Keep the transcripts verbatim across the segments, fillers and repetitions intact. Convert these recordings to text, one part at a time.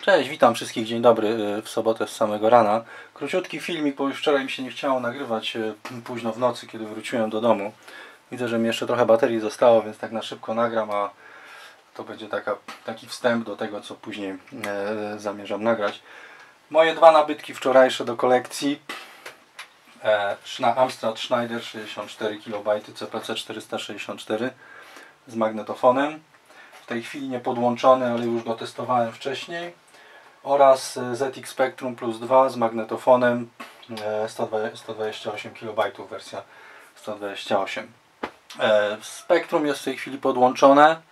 Cześć, witam wszystkich, dzień dobry w sobotę z samego rana. Króciutki filmik, bo już wczoraj mi się nie chciało nagrywać późno w nocy, kiedy wróciłem do domu. Widzę, że mi jeszcze trochę baterii zostało, więc tak na szybko nagram, a to będzie taka, taki wstęp do tego, co później e, zamierzam nagrać. Moje dwa nabytki wczorajsze do kolekcji. E, Amstrad Schneider sześćdziesiąt cztery kilobajty C P C czterysta sześćdziesiąt cztery z magnetofonem. W tej chwili nie podłączony, ale już go testowałem wcześniej. Oraz Z X Spectrum Plus dwa z magnetofonem sto dwadzieścia osiem kilobajtów, wersja sto dwadzieścia osiem. Spektrum jest w tej chwili podłączone.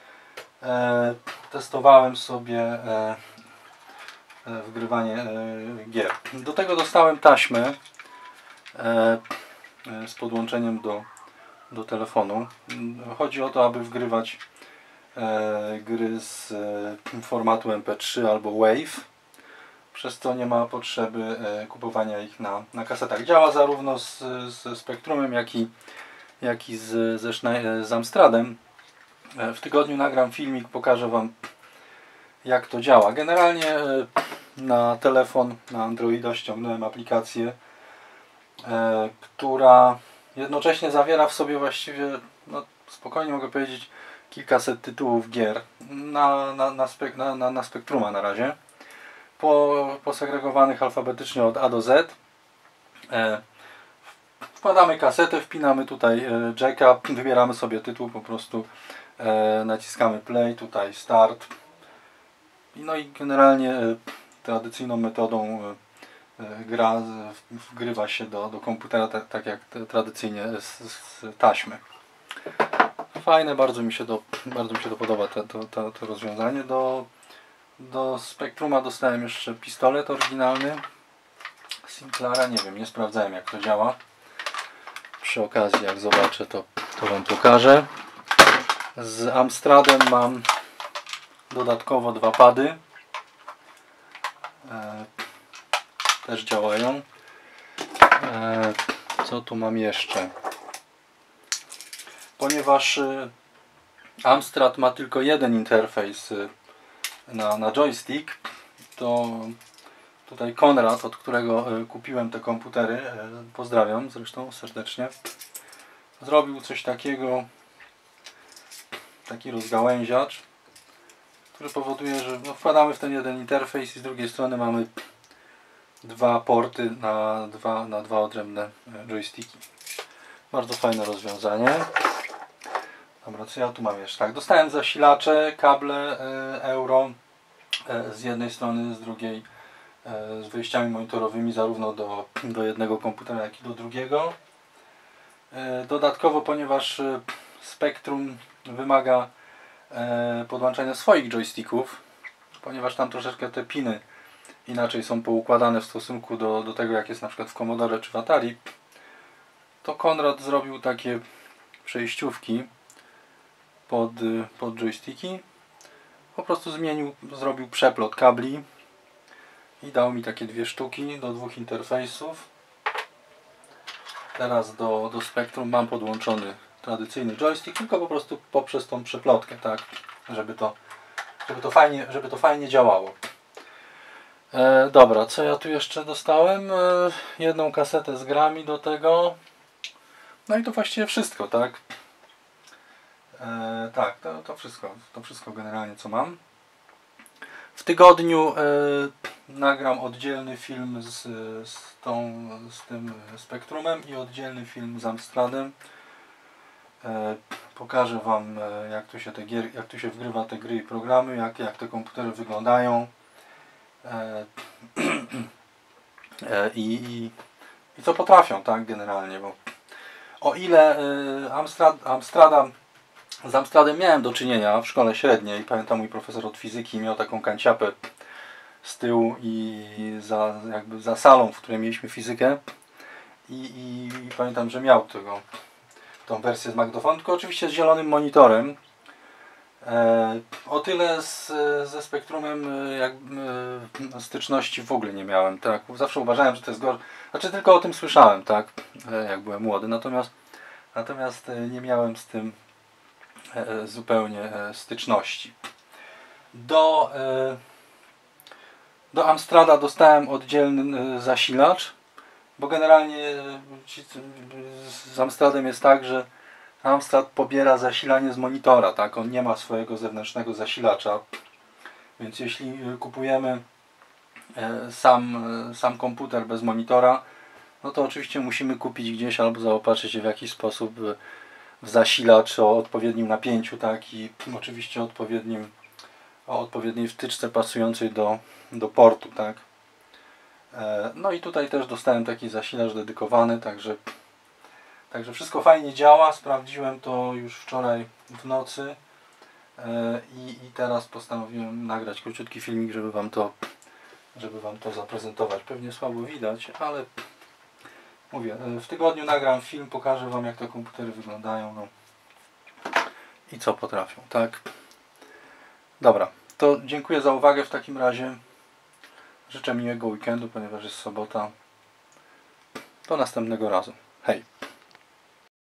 Testowałem sobie wgrywanie gier. Do tego dostałem taśmę z podłączeniem do, do telefonu. Chodzi o to, aby wgrywać gry z formatu M P trzy albo WAV, przez co nie ma potrzeby kupowania ich na, na kasetach. Działa zarówno z, z Spectrumem, jak i, jak i z, ze z Amstradem. W tygodniu nagram filmik, pokażę Wam, jak to działa. Generalnie na telefon, na Androida ściągnąłem aplikację, która jednocześnie zawiera w sobie właściwie, no, spokojnie mogę powiedzieć, kilkaset tytułów gier na, na, na, spek na, na, na Spectruma na razie, po, posegregowanych alfabetycznie od A do Z. E, wkładamy kasetę, wpinamy tutaj e, jacka, wybieramy sobie tytuł, po prostu e, naciskamy play, tutaj start. No i generalnie e, tradycyjną metodą e, gra wgrywa się do, do komputera, tak, tak jak tradycyjnie z, z taśmy. Fajne, bardzo mi się to, bardzo mi się to podoba, to, to, to, to rozwiązanie. Do, do Spectruma dostałem jeszcze pistolet oryginalny Sinclaira, nie wiem, nie sprawdzałem, jak to działa. Przy okazji, jak zobaczę, to, to Wam pokażę. Z Amstradem mam dodatkowo dwa pady. E, też działają. E, co tu mam jeszcze? Ponieważ Amstrad ma tylko jeden interfejs na, na joystick, to tutaj Konrad, od którego kupiłem te komputery, pozdrawiam zresztą serdecznie, zrobił coś takiego, taki rozgałęziacz, który powoduje, że no, wkładamy w ten jeden interfejs i z drugiej strony mamy dwa porty na dwa, na dwa odrębne joysticki. Bardzo fajne rozwiązanie. Dobra, co ja tu mam jeszcze? Tak, dostałem zasilacze, kable e, euro e, z jednej strony, z drugiej e, z wyjściami monitorowymi zarówno do, do jednego komputera, jak i do drugiego. E, dodatkowo, ponieważ e, Spectrum wymaga e, podłączania swoich joysticków, ponieważ tam troszeczkę te piny inaczej są poukładane w stosunku do, do tego, jak jest na przykład w Commodore czy w Atari, to Konrad zrobił takie przejściówki pod, pod joysticki. Po prostu zmienił, zrobił przeplot kabli i dał mi takie dwie sztuki do dwóch interfejsów. Teraz do, do Spectrum mam podłączony tradycyjny joystick, tylko po prostu poprzez tą przeplotkę, tak, żeby to, żeby to fajnie, żeby to fajnie działało. E, dobra, co ja tu jeszcze dostałem? E, jedną kasetę z grami do tego. No i to właściwie wszystko, tak? E, tak, to, to wszystko, to wszystko generalnie, co mam. W tygodniu e, nagram oddzielny film z, z, tą, z tym Spectrumem i oddzielny film z Amstradem. E, pokażę Wam, e, jak tu się te gier, jak tu się wgrywa te gry i programy, jak, jak te komputery wyglądają. E, e, i, i, I co potrafią, tak, generalnie, bo o ile e, Amstrad, Amstrada z Amstradem miałem do czynienia w szkole średniej. Pamiętam, mój profesor od fizyki miał taką kanciapę z tyłu i za, jakby za salą, w której mieliśmy fizykę. I, i, i pamiętam, że miał tego, tą wersję z magnetofonem, tylko oczywiście z zielonym monitorem. E, o tyle z, ze Spectrumem jak, e, styczności w ogóle nie miałem. Tak? Zawsze uważałem, że to jest gorsze. Znaczy tylko o tym słyszałem, tak, e, jak byłem młody. Natomiast, natomiast nie miałem z tym zupełnie styczności. Do, Do Amstrada dostałem oddzielny zasilacz, bo generalnie z Amstradem jest tak, że Amstrad pobiera zasilanie z monitora, tak? On nie ma swojego zewnętrznego zasilacza, więc jeśli kupujemy sam, sam komputer bez monitora, no to oczywiście musimy kupić gdzieś albo zaopatrzyć się w jakiś sposób w zasilacz o odpowiednim napięciu, tak? I oczywiście odpowiednim, o odpowiedniej wtyczce pasującej do, do portu, tak? No i tutaj też dostałem taki zasilacz dedykowany, także, także wszystko fajnie działa. Sprawdziłem to już wczoraj w nocy i, i teraz postanowiłem nagrać króciutki filmik, żeby wam to, żeby wam to zaprezentować. Pewnie słabo widać, ale mówię, w tygodniu nagram film, pokażę wam, jak te komputery wyglądają, no i co potrafią, tak? Dobra, to dziękuję za uwagę w takim razie. Życzę miłego weekendu, ponieważ jest sobota. Do następnego razu. Hej!